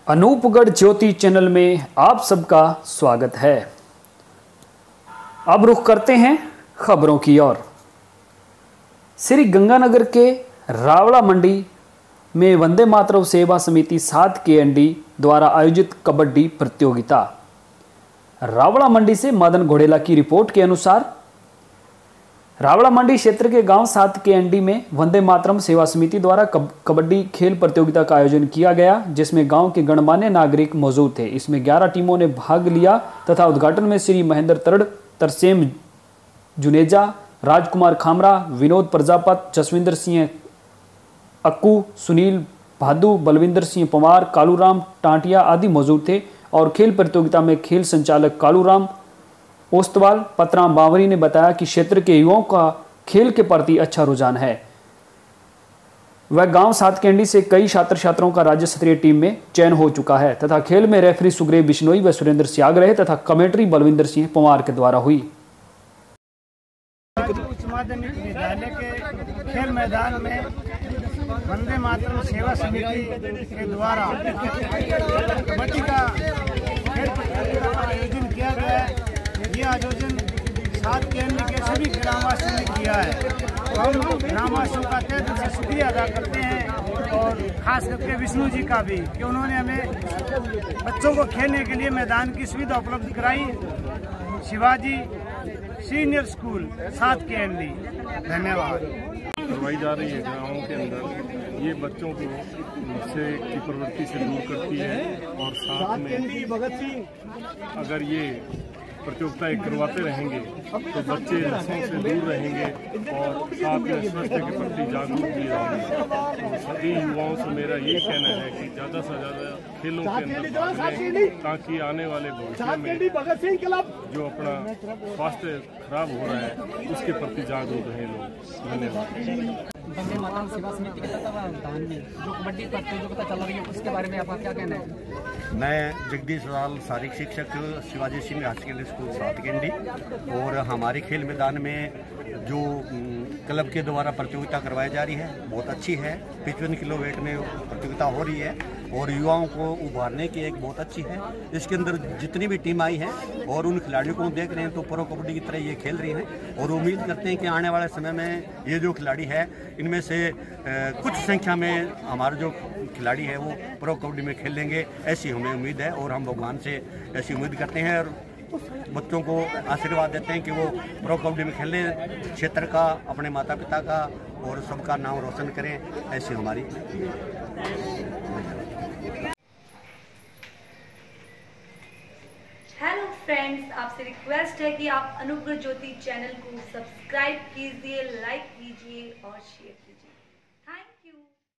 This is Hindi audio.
अनूपगढ़ ज्योति चैनल में आप सबका स्वागत है। अब रुख करते हैं खबरों की ओर। श्री गंगानगर के रावला मंडी में वंदे मातरम सेवा समिति 7 KND द्वारा आयोजित कबड्डी प्रतियोगिता। रावला मंडी से मदन घोड़ेला की रिपोर्ट के अनुसार रावला मंडी क्षेत्र के गांव 7 KND में वंदे मातरम सेवा समिति द्वारा कबड्डी खेल प्रतियोगिता का आयोजन किया गया, जिसमें गांव के गणमान्य नागरिक मौजूद थे। इसमें 11 टीमों ने भाग लिया तथा उद्घाटन में श्री महेंद्र तरड़, तरसेम जुनेजा, राजकुमार खामरा, विनोद प्रजापत, जसविंदर सिंह अक्कू, सुनील भादू, बलविंदर सिंह पवार, कालूराम टांटिया आदि मौजूद थे। और खेल प्रतियोगिता में खेल संचालक कालूराम ओस्तवाल पतराम बावरी ने बताया कि क्षेत्र के युवाओं का खेल के प्रति अच्छा रुझान है। वह गांव 7 KND से कई छात्र छात्राओं का राज्य स्तरीय टीम में चयन हो चुका है तथा खेल में रेफरी सुग्रेव बिश्नोई व सुरेंद्र सियाग रहे तथा कमेंट्री बलविंदर सिंह पवार के द्वारा हुई। उच्च माध्यमिक विद्यालय के खेल मैदान में वंदे मातरम सेवा समिति के द्वारा कबड्डी का खेल प्रतियोगिता का आयोजन किया गया है। ये आयोजन 7 KND के सभी ग्रामवासियों ने किया है। हम ग्रामवासियों का तहे दिल से शुक्रिया अदा करते हैं और खास करके विष्णु जी का भी कि उन्होंने हमें बच्चों को खेलने के लिए मैदान की सुविधा उपलब्ध कराई। शिवाजी सीनियर स्कूल 7 KND, धन्यवाद। करवाई जा रही है गाँवों के अंदर, ये बच्चों को नशे की प्रवृत्ति से दूर करती है और साथ में अगर ये प्रतियोगिताएं करवाते रहेंगे तो बच्चे नशों से दूर रहेंगे और साथ में स्वास्थ्य के प्रति जागरूक भी रहेंगे। तो सभी युवाओं से मेरा ये कहना है कि ज़्यादा से ज़्यादा खेलों के अंदर भाग लें ताकि आने वाले भविष्य में जो अपना स्वास्थ्य खराब हो रहा है उसके प्रति जागरूक रहें लोग। धन्यवाद। वंदे मातरम सेवा समिति के तत्वावधान में जो कबड्डी प्रतियोगिता चल रही है उसके बारे में आपका क्या कहना है? मैं जगदीश लाल शारीरिक शिक्षक Shivaji Singh higher secondary school 7 KND, और हमारे खेल मैदान में जो क्लब के द्वारा प्रतियोगिता करवाई जा रही है बहुत अच्छी है। 55 किलो वेट में प्रतियोगिता हो रही है और युवाओं को उभारने की एक बहुत अच्छी है। इसके अंदर जितनी भी टीम आई है और उन खिलाड़ियों को देख रहे हैं तो प्रो कबड्डी की तरह ये खेल रही हैं और उम्मीद करते हैं कि आने वाले समय में ये जो खिलाड़ी है इनमें से कुछ संख्या में हमारे जो खिलाड़ी है वो प्रो कबड्डी में खेल लेंगे, ऐसी हमें उम्मीद है और हम भगवान से ऐसी उम्मीद करते हैं और बच्चों को आशीर्वाद देते हैं कि वो प्रो कबड्डी में खेलें, क्षेत्र का, अपने माता पिता का और सबका नाम रोशन करें, ऐसी हमारी। हेलो फ्रेंड्स, आपसे रिक्वेस्ट है कि आप अनूपगढ़ ज्योति चैनल को सब्सक्राइब कीजिए, लाइक कीजिए और शेयर कीजिए।